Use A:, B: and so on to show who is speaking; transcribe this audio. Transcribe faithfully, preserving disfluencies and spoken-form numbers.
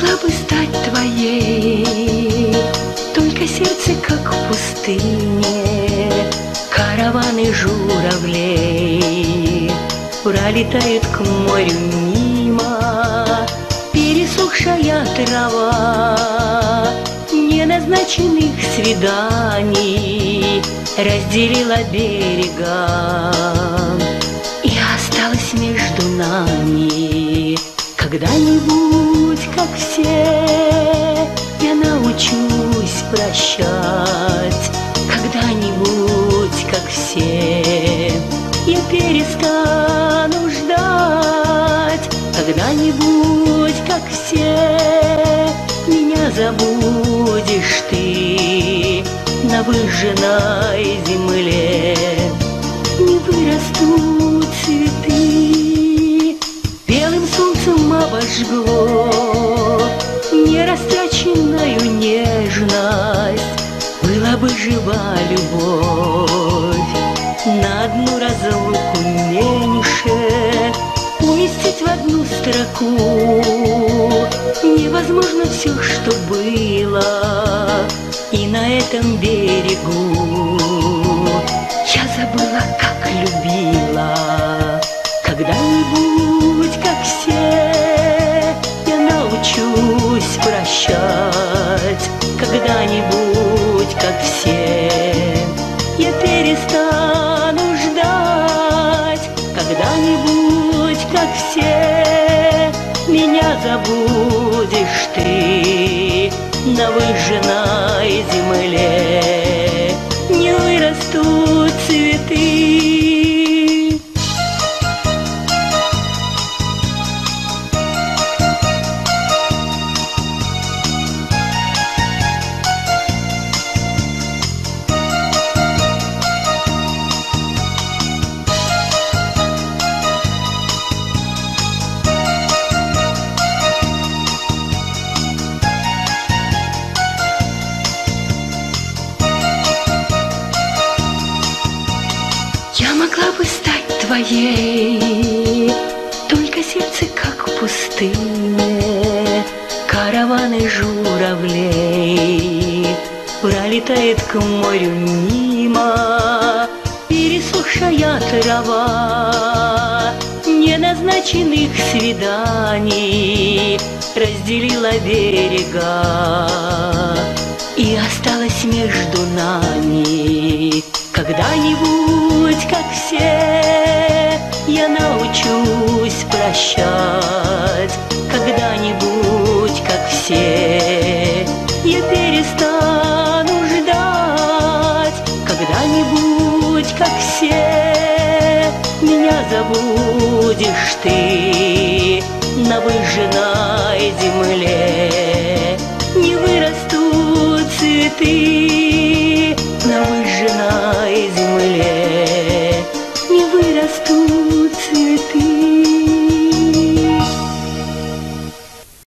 A: могла бы стать твоей, только сердце как в пустыне. Караваны журавлей пролетают к морю мимо. Пересохшая трава неназначенных свиданий разделила берега и осталась между нами. Когда-нибудь, как все, я научусь прощать. Когда-нибудь, как все, я перестану ждать. Когда-нибудь, как все, меня забудешь ты на выжженной земле. Не вырастут цветы, белым солнцем обожгло нерастраченную нежность. Была бы жива любовь, на одну разлуку меньше уместить в одну строку. Невозможно все, что было, и на этом берегу я забыла, как любила. Когда-нибудь, как все, я научусь прощать. Когда-нибудь, как все, я перестану ждать. Когда-нибудь, как все, меня забудешь ты на выжженной земле. Не вырастут цветы. Я могла бы стать твоей, только сердце как в пустыне. Караваны журавлей пролетает к морю мимо. Пересохшая трава неназначенных свиданий разделила берега и осталась между нами. Когда-нибудь, как все, я научусь прощать. Когда-нибудь, как все, я перестану ждать. Когда-нибудь, как все, меня забудешь ты на выжженной земле. Не вырастут цветы.